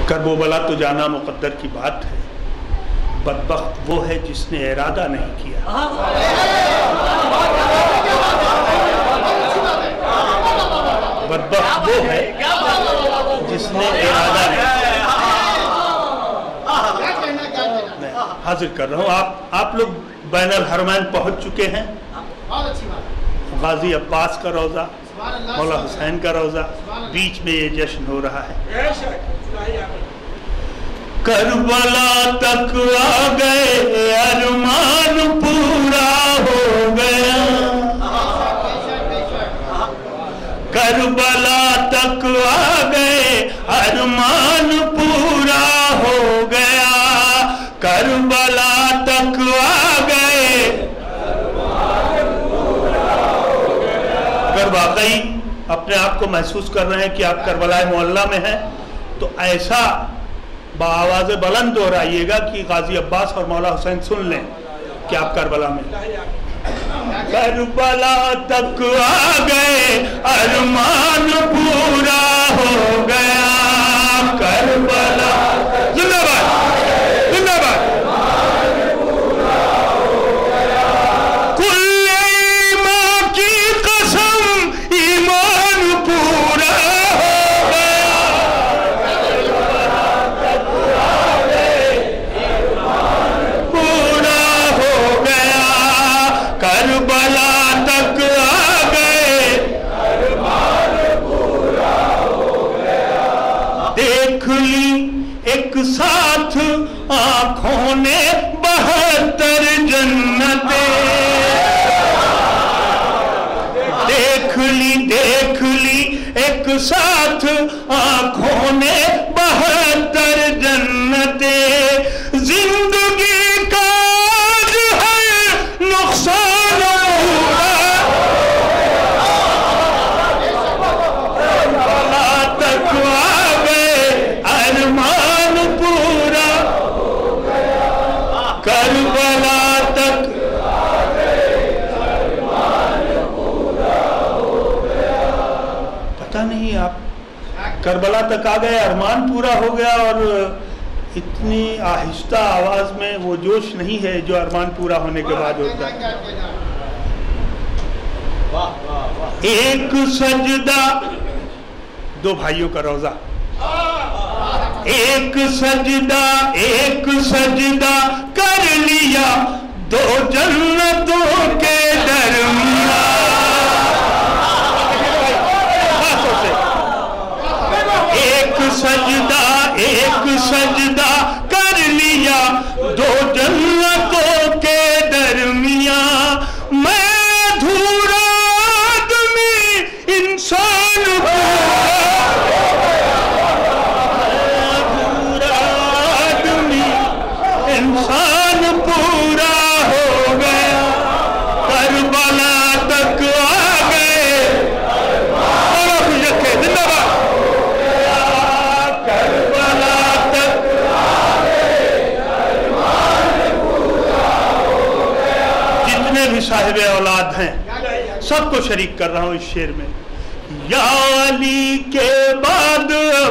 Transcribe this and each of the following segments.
Karbala तो जाना मुकद्दर की बात है, बदबख्त वो है जिसने इरादा नहीं किया। बदबख्त वो है जिसने इरादा नहीं किया। मैं हाजिर कर रहा हूँ, आप लोग बैनुल हरमैन पहुंच चुके हैं। गाजी अब्बास का रोज़ा, मौला हुसैन का रोज़ा, बीच में ये जश्न हो रहा है। करबला तक आ गए, अरमान पूरा हो गया। करबला तक आ गए, अरमान पूरा हो गया। करबला तक आ गए। अगर वाकई अपने आप को महसूस कर रहे हैं कि आप करबला मोहल्ला में हैं, तो ऐसा बाआवाज़ बुलंद दोहराइएगा कि गाजी अब्बास और मौला हुसैन सुन लें कि आप करबला में। करबला तक आ गए, अरमान पूरा हो गया। करबला जिंदाबाद, जिंदाबाद। कुल्ले ईमान की कसम, ईमान पूरा हो गया। पूरा हो गया। करबला तक आ गए, देख ली एक साथ आंखों ने 72 जन्नतें। देख ली एक साथ आंखों ने 72 जन्नतें। जिंदगी का आज है नुकसान करबला तक आ गए, अरमान पूरा। करबला तक पता नहीं, आप करबला तक आ गए, अरमान पूरा हो गया, और इतनी आहिस्ता आवाज में वो जोश नहीं है जो अरमान पूरा होने के बाद होता है। एक सजदा, दो भाइयों का रोजा, एक सजदा कर लिया 2 जन्नतों के दरमियान। एक सजदा कर लिया 2 जन्नतों के दरमियान। मैं अधूरा आदमी, इंसान अधूरा आदमी, इंसान पूरा हो गया। करबला तक आ गए, जिंदाबाद। करबला तक जितने भी साहिब औलाद हैं सबको शरीक कर रहा हूं इस शेर में। या अली के बाद,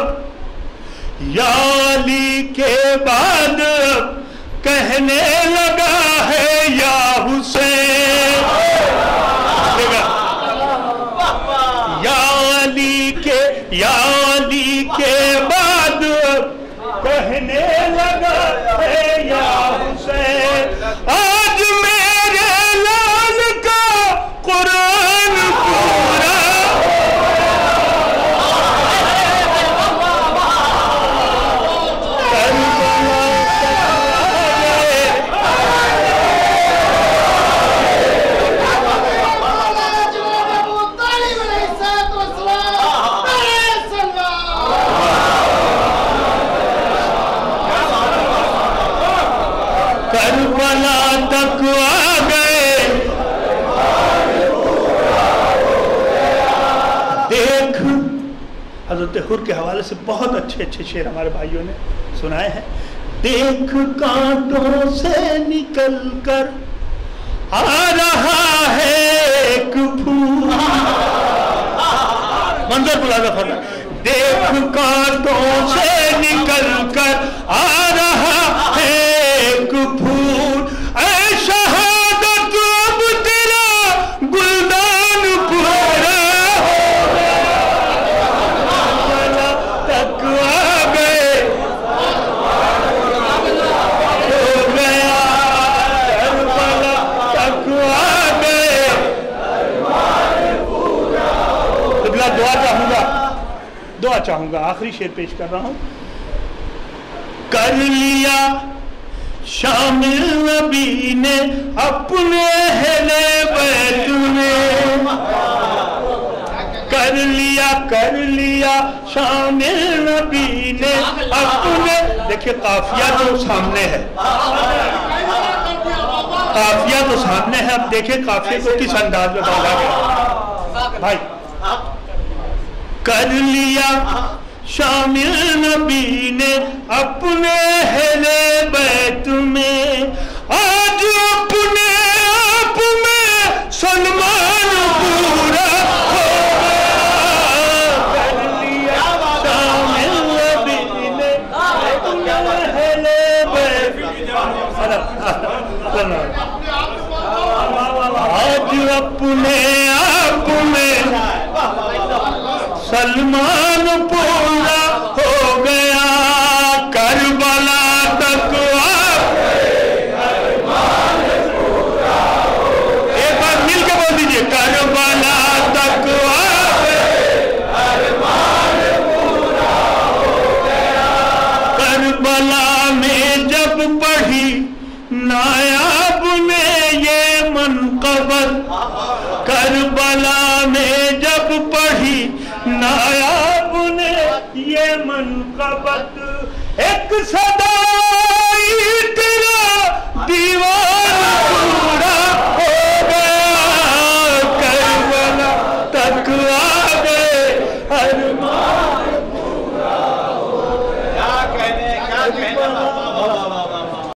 या अली के बाद कहने लगा है या हुसैन। या अली के बाद कहने लगा है या हुसैन। आज मेरे लाल का कुरान पूरा। करबला तक आ गए, देख। हजरत हुर के हवाले से बहुत अच्छे अच्छे शेर हमारे भाइयों ने सुनाए हैं। देख कांटों से निकल कर आ रहा है एक फूल। मंजर बुलादा फरमा, देख कांटों से निकल दुआ चाहूंगा, आखिरी शेर पेश कर रहा हूं। कर लिया शामिल नबी ने अपने अहले बैत में, कर लिया शामिल नबी ने अपने। देखिए काफिया तो सामने है, काफिया तो सामने है, अब देखें काफिया को किस अंदाज में बोला गया भाई। कर लिया शामिल नबी ने अपने अहले बैत में, आज अपने आप में सलमान पूरा हो गया। कर लिया शामिल नबी ने अपने अहले बैत, आज अपने आप में सलमान पूरा हो गया। करबला तक एक बार मिल के बोल दीजिए, करबला तक करबला में जब पढ़ी नायाब ने ये मनक़बत, करबला में जब पढ़ी नायाब ने ये मनक़बत, एक सदा